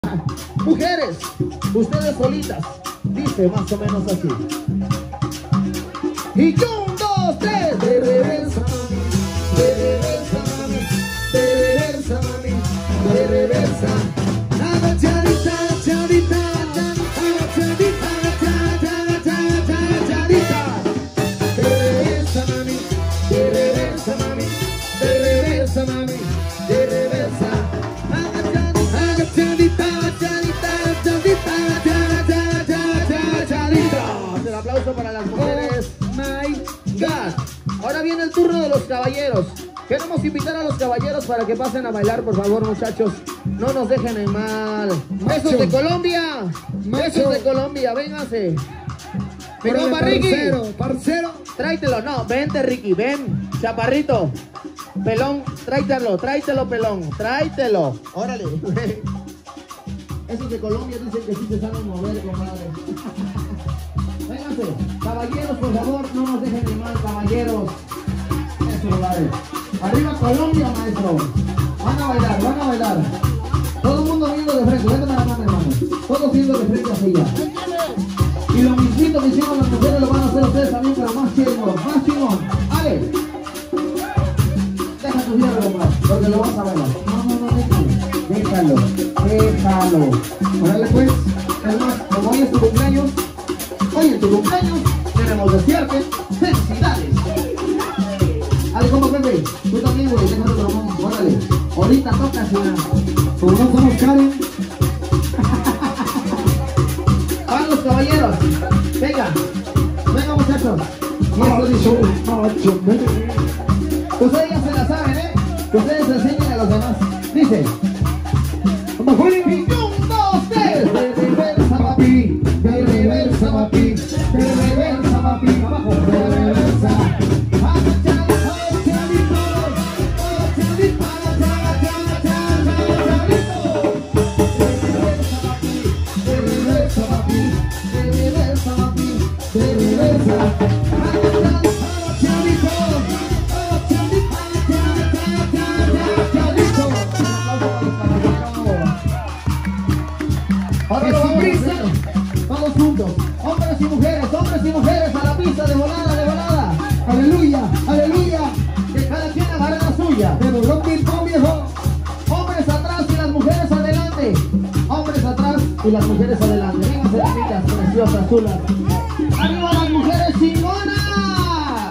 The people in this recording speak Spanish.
Mujeres, ustedes solitas, dice más o menos así. Y yo, 1, 2, 3, de reversa, de reversa, mami, de reversa, mami, de reversa. Agachadita, agachadita, agachadita, agachadita, agachadita. De reversa, mami, de reversa, mami, de reversa, mami, de reversa. Agachadita, agachadita, agachadita. Un aplauso para las mujeres. My God. Ahora viene el turno de los caballeros. Queremos invitar a los caballeros para que pasen a bailar, por favor, muchachos. No nos dejen en mal. Besos de Colombia. Besos de Colombia, véngase. Pelón para Ricky. Parcero. Tráetelo, no, vente Ricky, ven. Chaparrito. Pelón, tráetelo, pelón. Tráetelo. Órale. Esos de Colombia dicen que sí se saben mover, compadre. Vénganse, caballeros, por favor, no nos dejen de mal, caballeros. Eso, vale. Arriba Colombia, maestro. Van a bailar, van a bailar. Todo el mundo viendo de frente, vete para la mano, hermano. Todos viendo de frente hacia allá. Y lo mismito que hicieron las mujeres lo van a hacer ustedes también, pero más chingón, más chingón. Ale. Deja tu cierre, compadre, porque lo vas a bailar. No, déjalo. Órale pues, además, como hoy es tu cumpleaños, queremos desearte felicidades. Ale, ¿cómo Pepe? Tú también, güey, déjalo que lo vamos, órale. Ahorita toca, señora. Como no somos Karen. Van los caballeros. Venga, muchachos. Y esto dice, ustedes ya se la saben, ¿eh? Ustedes enseñen a los demás. Dice, como fue y 1, 2, 3. De reversa, papi. De reversa, papi. De reversa, papi. Abajo. De reversa. Vamos juntos, hombres y mujeres a la pista de volada. Aleluya, que cada quien agarre la suya. Pero no ping-pong, viejo. Hombres atrás y las mujeres adelante. Hombres atrás y las mujeres adelante. Vengan, cerecitas preciosas, chulas.